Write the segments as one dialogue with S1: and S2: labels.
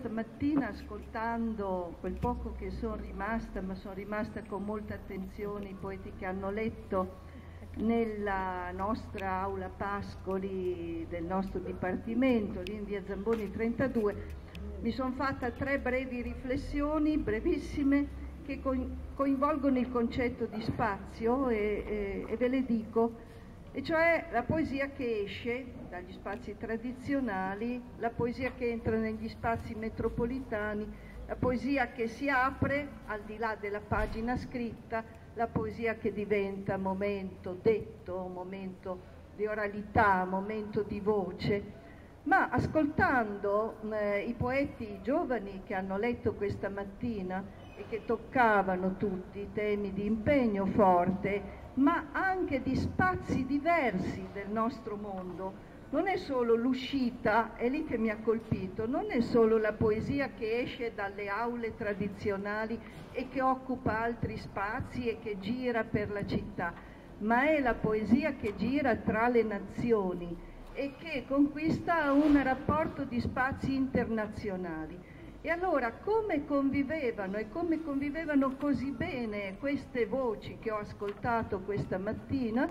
S1: stamattina ascoltando quel poco che sono rimasta, ma sono rimasta con molta attenzione i poeti che hanno letto nella nostra aula Pascoli del nostro dipartimento, lì in via Zamboni 32, mi sono fatta 3 brevi riflessioni, brevissime, che coinvolgono il concetto di spazio e ve le dico. E cioè la poesia che esce dagli spazi tradizionali, la poesia che entra negli spazi metropolitani, la poesia che si apre al di là della pagina scritta, la poesia che diventa momento detto, momento di oralità, momento di voce. Ma ascoltando i poeti giovani che hanno letto questa mattina e che toccavano tutti i temi di impegno forte, ma anche di spazi diversi del nostro mondo. Non è solo l'uscita, è lì che mi ha colpito, non è solo la poesia che esce dalle aule tradizionali e che occupa altri spazi e che gira per la città, ma è la poesia che gira tra le nazioni e che conquista un rapporto di spazi internazionali. E allora come convivevano e come convivevano così bene queste voci che ho ascoltato questa mattina,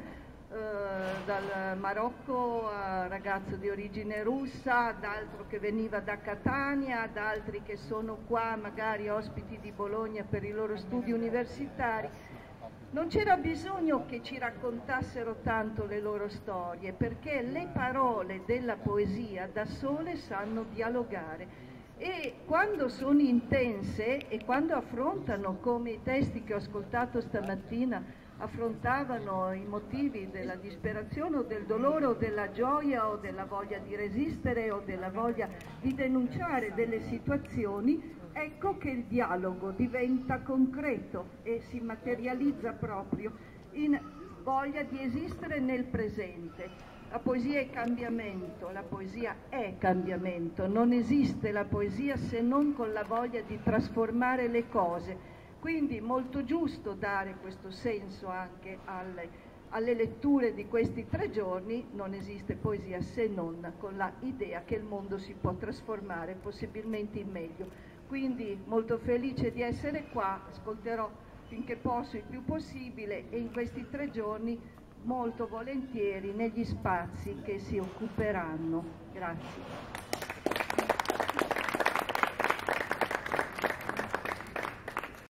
S1: dal Marocco a ragazzo di origine russa, ad altro che veniva da Catania, ad altri che sono qua magari ospiti di Bologna per i loro studi universitari. Non c'era bisogno che ci raccontassero tanto le loro storie, perché le parole della poesia da sole sanno dialogare. E quando sono intense e quando affrontano, come i testi che ho ascoltato stamattina, affrontavano i motivi della disperazione o del dolore o della gioia o della voglia di resistere o della voglia di denunciare delle situazioni, ecco che il dialogo diventa concreto e si materializza proprio in voglia di esistere nel presente. La poesia è cambiamento, la poesia è cambiamento, non esiste la poesia se non con la voglia di trasformare le cose, quindi molto giusto dare questo senso anche alle letture di questi 3 giorni. Non esiste poesia se non con l'idea che il mondo si può trasformare possibilmente in meglio. Quindi molto felice di essere qua, ascolterò finché posso il più possibile e in questi 3 giorni molto volentieri negli spazi che si occuperanno. Grazie.